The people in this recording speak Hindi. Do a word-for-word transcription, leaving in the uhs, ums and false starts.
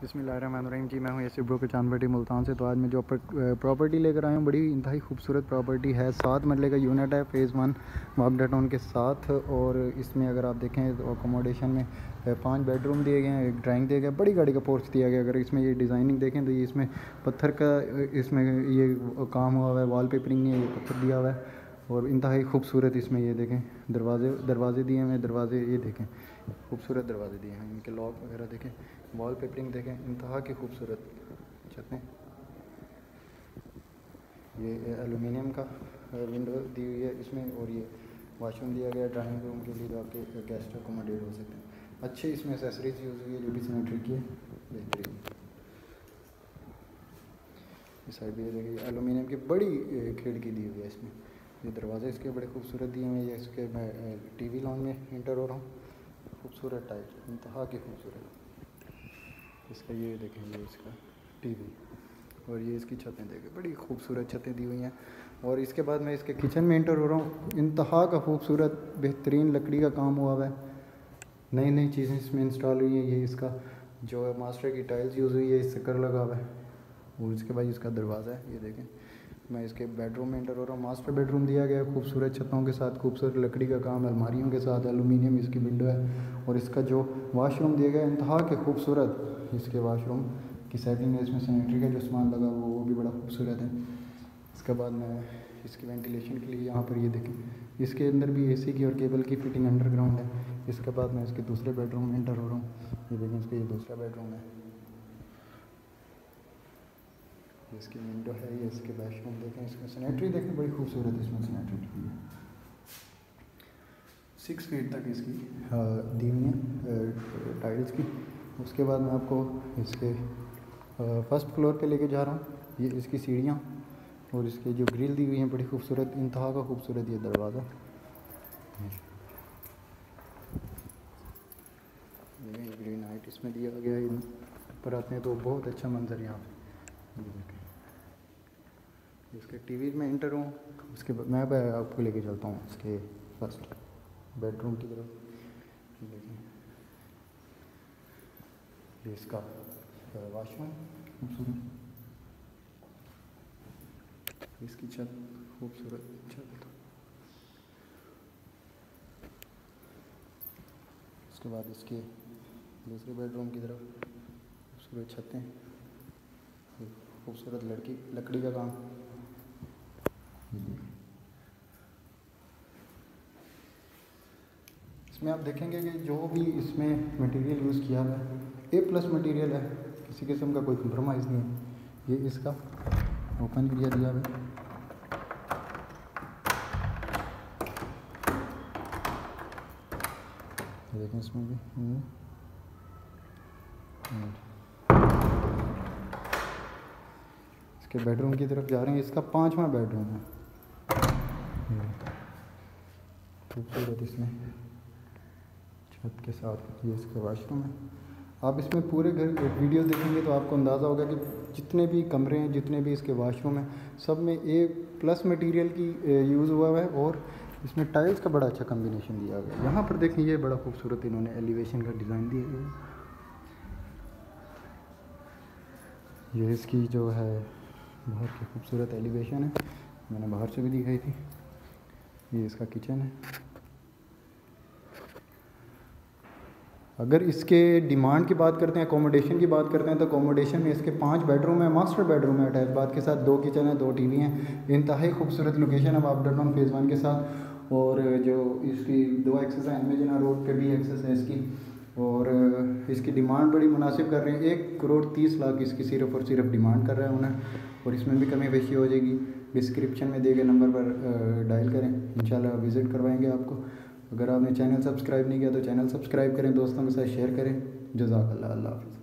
बिस्मिल्लाहिर्रहमानिर्रहीम जी। मैं हूँ एस ब्रो के चांदबटी मुल्तान से। तो आज मैं जो प्रॉपर्टी लेकर आया हूँ बड़ी इंतहाई खूबसूरत प्रॉपर्टी है। सात मरले का यूनिट है फेज़ वन वापडा टाउन के साथ। और इसमें अगर आप देखें तो अकोमोडेशन में पांच बेडरूम दिए गए हैं, एक ड्राइंग दिया गया, बड़ी गाड़ी का पोर्च दिया गया। अगर इसमें ये डिज़ाइनिंग देखें तो ये इसमें पत्थर का इसमें ये काम हुआ हुआ है, वॉल पेपरिंग नहीं है, ये पत्थर दिया हुआ है। और इंतहाई खूबसूरत इसमें ये देखें दरवाजे दरवाजे दिए हुए हैं। दरवाजे ये देखें खूबसूरत दरवाजे दिए हैं, इनके लॉक वगैरह देखें, वॉल पेपरिंग देखें, इंतहा की खूबसूरत छतें। ये एलुमिनियम का विंडो दी हुई है इसमें। और ये वॉशरूम दिया गया ड्राइंग रूम के लिए, जो आपके गेस्ट अकोमोडेट हो सकते हैं। अच्छी इसमें एसेसरीज यूज़ हुई है जो भी सैनिटरी की है, बेहतरीन। इस साइड भी ये देखिए एलुमिनियम की बड़ी खिड़की दी हुई है इसमें। ये दरवाजे इसके बड़े खूबसूरत दिए हुए हैं। ये इसके मैं टीवी लॉन में इंटर हो रहा हूँ, खूबसूरत टाइप, इंतहा की खूबसूरत। इसका ये देखेंगे इसका टीवी, और ये इसकी छतें देखें, बड़ी खूबसूरत छतें दी हुई हैं। और इसके बाद मैं इसके किचन में इंटर हो रहा हूँ, इंतहा का खूबसूरत बेहतरीन लकड़ी का काम हुआ हुआ है, नई नई चीज़ें इसमें इंस्टॉल हुई हैं। ये इसका जो है मास्टर की टाइल्स यूज़ हुई है, इस स्टिकर लगा हुआ है। और इसके बाद इसका दरवाज़ा है, ये देखें। मैं इसके बेडरूम में इंटर हो रहा हूँ। मास्टर बेडरूम दिया गया है खूबसूरत छतों के साथ, खूबसूरत लकड़ी का काम, अलमारियों के साथ, एलुमिनियम इसकी विंडो है। और इसका जो वॉशरूम दिया गया है इंतहा के खूबसूरत, इसके वॉशरूम की सेटिंग है। इसमें सैनिटरी का जो सामान लगा वो वो भी बड़ा खूबसूरत है। इसके बाद मैं इसकी वेंटिलेशन के लिए यहाँ पर ये देखें, इसके अंदर भी एसी की और केबल की फिटिंग अंडरग्राउंड है। इसके बाद मैं इसके दूसरे बेडरूम में इंटर हो रहा हूँ। ये देखें इसका ये दूसरा बेडरूम है, इसकी विंडो है, ये इसके बेडरूम देखें, इसमें सैनिटरी देखें, बड़ी खूबसूरत इसमें सैनिटरी की है। सिक्स फीट तक इसकी दी हुई है टाइल्स की। उसके बाद मैं आपको इसके फर्स्ट फ्लोर पे लेके जा रहा हूँ। ये इसकी सीढ़ियाँ और इसके जो ग्रिल दी हुई हैं बड़ी खूबसूरत, इंतहा का खूबसूरत ये दरवाज़ा। ये ग्रीन हाइट इसमें दिया गया है। ऊपर आते हैं तो बहुत अच्छा मंजर यहाँ पे, ये देखें। इसके टीवी में इंटर हूँ, उसके बाद मैं आपको लेके चलता हूँ इसके फर्स्ट बेडरूम की तरफ। देखिए ये इसका वॉशरूम खूबसूरत, इसकी छत खूबसूरत छत। उसके बाद इसके दूसरे बेडरूम की तरफ खूबसूरत छतें, खूबसूरत लड़की लकड़ी का काम। इसमें आप देखेंगे कि जो भी इसमें मटेरियल यूज़ किया है ए प्लस मटेरियल है, किसी किस्म का कोई कंप्रोमाइज़ नहीं है। ये इसका ओपन एरिया दिया है, देखें इसमें भी। इसके बेडरूम की तरफ जा रहे हैं, इसका पांचवा बेडरूम है, खूबसूरत इसमें छत के साथ। ये इसका वॉशरूम है। आप इसमें पूरे घर वीडियो देखेंगे तो आपको अंदाज़ा होगा कि जितने भी कमरे हैं, जितने भी इसके वॉशरूम हैं, सब में ए प्लस मटेरियल की यूज़ हुआ है। और इसमें टाइल्स का बड़ा अच्छा कम्बिनेशन दिया गया है। यहाँ पर देखें ये बड़ा खूबसूरत इन्होंने एलिवेशन का डिज़ाइन दिया है। ये इसकी जो है बाहर की खूबसूरत एलिवेशन है, मैंने बाहर से भी दिखाई थी। ये इसका किचन है। अगर इसके डिमांड की बात करते हैं, अकोमोडेशन की बात करते हैं, तो अकोमोडेशन में इसके पांच बेडरूम है, मास्टर बेडरूम है अटैच बाथ के साथ, दो किचन है, दो टीवी हैं। इंतहाई खूबसूरत लोकेशन है वापडा टाउन फेज़ वन के साथ। और जो इसकी दो एक्सेस है, एनमेजना रोड पे भी एक्सेस है इसकी। और इसकी डिमांड बड़ी मुनासिब कर रहे हैं, एक करोड़ तीस लाख इसकी सिर्फ और सिर्फ डिमांड कर रहे हैं उन्हें। और इसमें भी कमी पेशी हो जाएगी। डिस्क्रिप्शन में दिए गए नंबर पर डायल करें, इंशाल्लाह विज़िट करवाएंगे आपको। अगर आपने चैनल सब्सक्राइब नहीं किया तो चैनल सब्सक्राइब करें, दोस्तों के साथ शेयर करें। जज़ाकल्लाह, अल्लाह हाफ़िज़।